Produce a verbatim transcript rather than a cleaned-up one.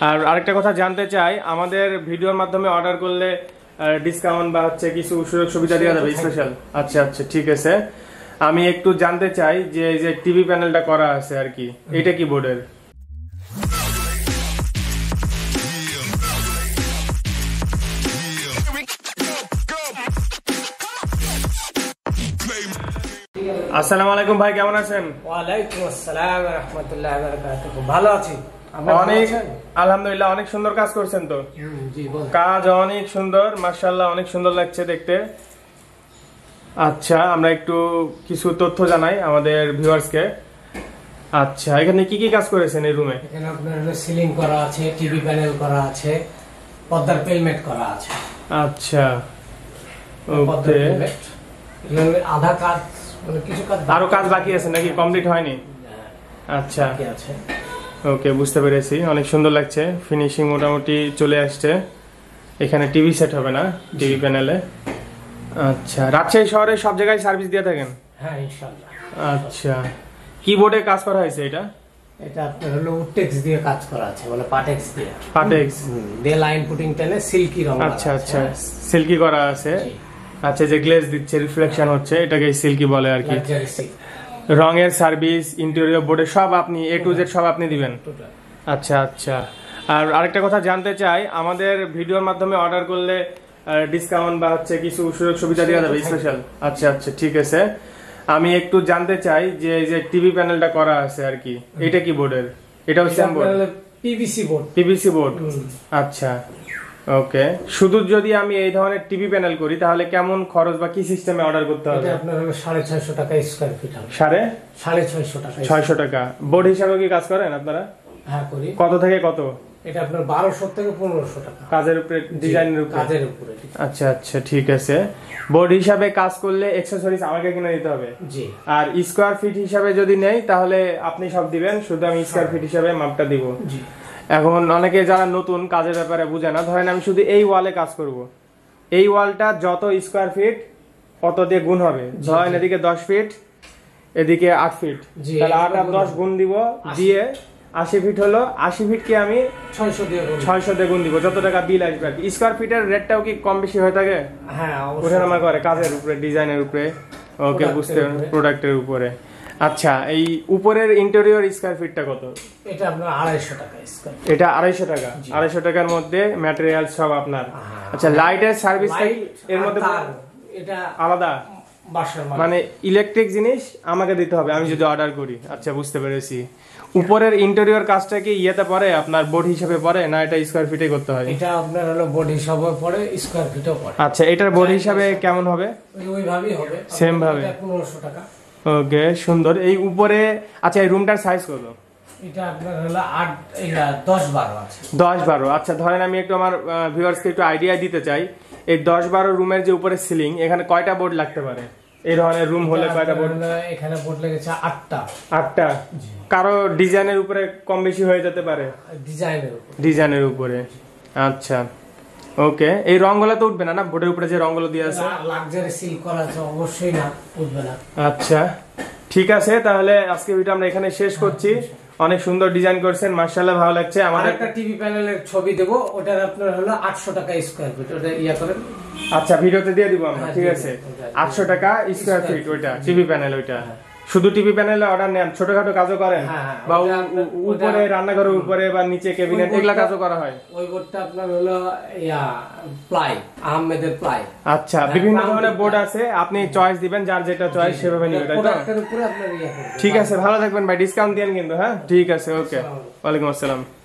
আর আরেকটা কথা জানতে চাই, আমাদের ভিডিওর মাধ্যমে অর্ডার করলে ডিসকাউন্ট বা হচ্ছে কিছু সুযোগ সুবিধা দেওয়া যাবে স্পেশাল? আচ্ছা আচ্ছা ঠিক আছে। আমি একটু জানতে চাই যে এই যে টিভি প্যানেলটা করা আছে আর কি, এটা কি বোর্ডের? আসসালামু আলাইকুম ভাই, কেমন আছেন? ওয়ালাইকুম আসসালাম ওয়া রাহমাতুল্লাহি ওয়া বারাকাতুহু। ভালো আছি। অনেক আলহামদুলিল্লাহ, অনেক সুন্দর কাজ করছেন তো। জি বল। কাজ অনেক সুন্দর, মাশাআল্লাহ, অনেক সুন্দর লাগছে দেখতে। আচ্ছা, আমরা একটু কিছু তথ্য জানাই আমাদের ভিউয়ার্সকে। আচ্ছা, এখানে কি কি কাজ করেছেন এই রুমে? এখানে আপনার হলো সিলিং করা আছে, টিভি প্যানেল করা আছে, পর্দার পেলমেট করা আছে। আচ্ছা ওকে, আধা কাজ মানে কিছু কাজ আরো কাজ বাকি আছে নাকি, কমপ্লিট হয়নি? আচ্ছা বাকি আছে। ওকে, বুঝতে পেরেছি। অনেক সুন্দর লাগছে, ফিনিশিং মোটামুটি চলে আসছে। এখানে টিভি সেট হবে না, টিভি প্যানেলে। আচ্ছা, রাজশাহী শহরে সব জায়গায় সার্ভিস দিয়ে থাকেন? হ্যাঁ ইনশাআল্লাহ। আচ্ছা, কিবোর্ডে কাজ করা হয়েছে এটা? এটা আপনার হলো উডটেক্স দিয়ে কাজ করা আছে, মানে পাটেক্স দিয়ে। পাটেক্স দিয়ে লাইন পুটিং টেনে সিল্কি রং। আচ্ছা আচ্ছা, সিল্কি করা আছে। আচ্ছা, যে গ্লেজ দিচ্ছে, রিফ্লেকশন হচ্ছে, এটাকে সিল্কি বলে আর কি। রঙের সার্ভিস, ইন্টেরিয়র বোর্ডে সব আপনি এ টু জেড সব আপনি দিবেন? আচ্ছা আচ্ছা। আর আরেকটা কথা জানতে চাই, আমাদের ভিডিওর মাধ্যমে অর্ডার করলে ডিসকাউন্ট বা হচ্ছে কিছু সুযোগ সুবিধা দেওয়া যাবে স্পেশাল? আচ্ছা আচ্ছা ঠিক আছে। আমি একটু জানতে চাই যে এই যে টিভি প্যানেলটা করা আছে আর কি, এটা কি বোর্ডের? এটাও same board? PVC board. PVC board. আচ্ছা ওকে। শুধু যদি আমি এই ধরনের টিভি প্যানেল করি তাহলে কেমন খরচ বা কি সিস্টেমে অর্ডার করতে হবে? এটা আপনার হলো সাড়ে ছয়শো টাকা স্কয়ার ফিট হবে। সাড়ে সাড়ে ছয়শো টাকা। ছয়শো টাকা। বোর্ড হিসাবে কি কাজ করেন আপনারা? হ্যাঁ করি। কত থেকে কত? এটা আপনার বারোশো থেকে পনেরোশো টাকা। কাজের উপরে, ডিজাইনের উপরে? কাজের উপরে। আচ্ছা আচ্ছা ঠিক আছে। বোর্ড হিসাবে কাজ করলে অ্যাকসেসরিজ আমাকে কিনে দিতে হবে? জি। আর স্কয়ার ফিট হিসাবে যদি নেই তাহলে আপনি সব দিবেন, শুধু আমি স্কয়ার ফিট হিসাবে মাপটা দিব? জি। এখন অনেকে যারা নতুন কাজের ব্যাপারে বুঝে না, ধরেন আমি শুধু এই ওয়ালে কাজ করব, এই ওয়ালটা যত স্কয়ার ফিট অত দিয়ে গুণ হবে। ধরেন এদিকে দশ ফিট, এদিকে আট ফিট, তাহলে আট আর দশ গুণ দিব, দিয়ে আশি ফিট হলো। আশি ফিটকে আমি ছয়শো দিয়ে ছয়শো দিয়ে গুণ দিব, যত টাকা বিল আসবে আর কি। স্কয়ার ফিটের রেটটাও কি কম বেশি হয়ে থাকে? হ্যাঁ ওঠানামা করে কাজের উপরে, ডিজাইনের উপরে। ওকে, বুঝতে, প্রোডাক্টের উপরে। আচ্ছা, এই উপরের ইন্টেরিয়র স্কয়ার ফিটটা কত? এটা আপনার আড়াইশো টাকা স্কয়ার। এটা আড়াইশো টাকা। আড়াইশো টাকার মধ্যে ম্যাটেরিয়াল সব আপনার? আচ্ছা, লাইটের সার্ভিস এর মধ্যে এটা আলাদা, মানে ইলেকট্রিক জিনিস আমাকে দিতে হবে আমি যদি অর্ডার করি? আচ্ছা, বুঝতে পেরেছি। উপরের ইন্টেরিয়র কাজটা কি ইয়েতে পড়ে, আপনার বোর্ড হিসেবে পড়ে, না এটা স্কয়ার ফিটে করতে হয়? এটা আপনার হলো বোর্ড হিসাবে পড়ে, স্কয়ার ফিটও পড়ে। আচ্ছা, এটার বোর্ড হিসাবে কেমন হবে? ওইভাবেই হবে, সেম ভাবে। পনেরোশো টাকা। ওকে, সুন্দর। এই উপরে, আচ্ছা, এই রুমটার সাইজ কত? এটা আপনার হলো আট এটা দশ বারো আছে। দশ বারো। আচ্ছা, ধরেন আমি একটু আমার ভিউয়ার্সকে একটু আইডিয়া দিতে চাই, এই দশ বারো রুমের যে উপরে সিলিং, এখানে কয়টা বোর্ড লাগতে পারে? এই ধরনের রুম হলে কয়টা বোর্ড? এখানে বোর্ড লেগেছে আটটা। আটটা? কারো ডিজাইনের উপরে কম বেশি হয়ে যেতে পারে? ডিজাইনের উপরে। ডিজাইনের উপরে। আচ্ছা ওকে। এই রংগুলো তো উঠবে না, না বোর্ডের উপরে যে রংগুলো দিয়ে আছে? লাক্সারি সিল করা আছে, অবশ্যই না, উঠবে না। আচ্ছা ঠিক আছে, তাহলে আজকে ভিডিও আমরা এখানে শেষ করছি। অনেক সুন্দর ডিজাইন করছেন, মাশাআল্লাহ, ভালো লাগছে। আমাদের একটা টিভি প্যানেলের ছবি দেব, ওটার আপনার হলো আটশো টাকা স্কয়ার ফিট, ওটা ইয়া করেন। আচ্ছা, ভিডিওতে দিয়ে দিব আমরা, ঠিক আছে? আটশো টাকা স্কয়ার ফিট ওইটা টিভি প্যানেল। ওইটা শুধু টিভি প্যানেলে অর্ডার নেন, ছোটখাটো কাজও করেন, বা উপরে রান্নাঘরের উপরে বা নিচে ক্যাবিনেট, এগুলা কাজও করা হয়? ওই বোর্ডটা আপনার হলো ইয়া প্লাই, আহমেদের প্লাই। আচ্ছা, বিভিন্ন ধরনের বোর্ড আছে, আপনি চয়েস দিবেন, যার যেটা চয়েস সেভাবে নিবেন, তাই তো? প্রোডাক্টের উপরে আপনার ইয়া করবেন। ঠিক আছে, ভালো থাকবেন ভাই, ডিসকাউন্ট দেন কিন্তু। হ্যাঁ ঠিক আছে, ওকে, ওয়ালাইকুম আসসালাম।